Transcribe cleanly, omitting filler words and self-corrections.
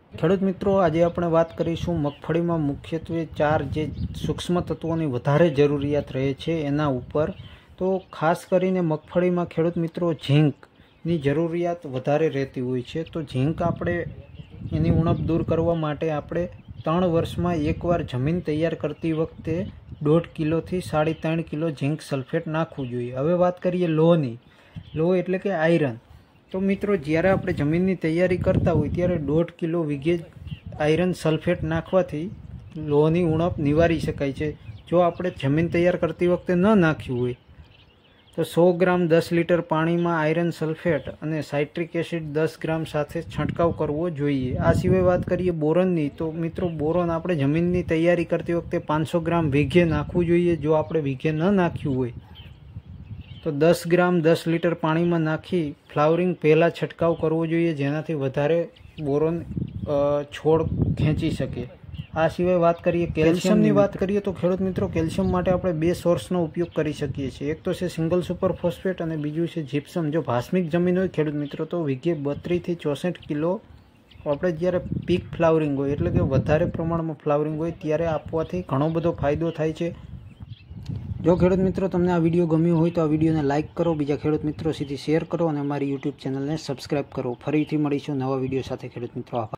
ખેડૂત મિત્રો, આજે આપણે વાત કરીશું મગફળીમાં મુખ્યત્વે 4 જે સૂક્ષ્મ તત્વોની વધારે જરૂરિયાત રહે છે એના ઉપર. તો ખાસ કરીને મગફળીમાં ખેડૂત મિત્રો ઝીંકની જરૂરિયાત વધારે રહેતી હોય છે. તો ઝીંક આપણે એની ઉણપ દૂર કરવા માટે આપણે 3 વર્ષમાં એકવાર જમીન તૈયાર કરતી વખતે 1.5 કિલોથી 3.5 કિલો ઝીંક સલ્ફેટ નાખવું જોઈએ. હવે વાત કરીએ લોહની. લોહ એટલે કે આયરન. તો મિત્રો, જ્યારે આપણે જમીનની તૈયારી કરતા હોય ત્યારે 1.5 કિલો વીઘે આયરન સલ્ફેટ નાખવાથી લોહની ઉણપ નિવારી શકાય છે. જો આપણે જમીન તૈયાર કરતી વખતે ન નાખ્યું હોય તો 100 ગ્રામ 10 લીટર પાણીમાં આયરન સલ્ફેટ અને સાઇટ્રિક એસિડ 10 ગ્રામ સાથે છંટકાવ કરવો જોઈએ. આ સિવાય વાત કરીએ બોરોનની. તો મિત્રો, બોરોન આપણે જમીનની તૈયારી કરતી વખતે 500 ગ્રામ વીઘે નાખવું જોઈએ. જો આપણે વીઘે ન નાખ્યું હોય તો 10 ગ્રામ 10 લીટર પાણીમાં નાખી ફ્લાવરિંગ પહેલાં છંટકાવ કરવો જોઈએ, જેનાથી વધારે બોરોન છોડ ખેંચી શકે. આ સિવાય વાત કરીએ કેલ્શિયમની વાત કરીએ તો ખેડૂત મિત્રો, કેલ્શિયમ માટે આપણે 2 સોર્સનો ઉપયોગ કરી શકીએ છીએ. એક તો છે સિંગલ સુપર ફોસ્ફેટ અને બીજું છે જીપ્સમ. જો ભાસ્મિક જમીન હોય ખેડૂત મિત્રો તો વીઘે 32 થી 64 કિલો આપણે જ્યારે પીક ફ્લાવરિંગ હોય એટલે કે વધારે પ્રમાણમાં ફ્લાવરિંગ હોય ત્યારે આપવાથી ઘણો બધો ફાયદો થાય છે. જો ખેડૂત મિત્રો તમને આ વિડીયો ગમ્યો હોય તો આ વિડીયોને લાઇક કરો, બીજા ખેડૂત મિત્રો સુધી શેર કરો અને અમારી યુટ્યુબ ચેનલને સબસ્ક્રાઈબ કરો. ફરીથી મળીશું નવા વિડીયો સાથે ખેડૂત મિત્રો. આભાર.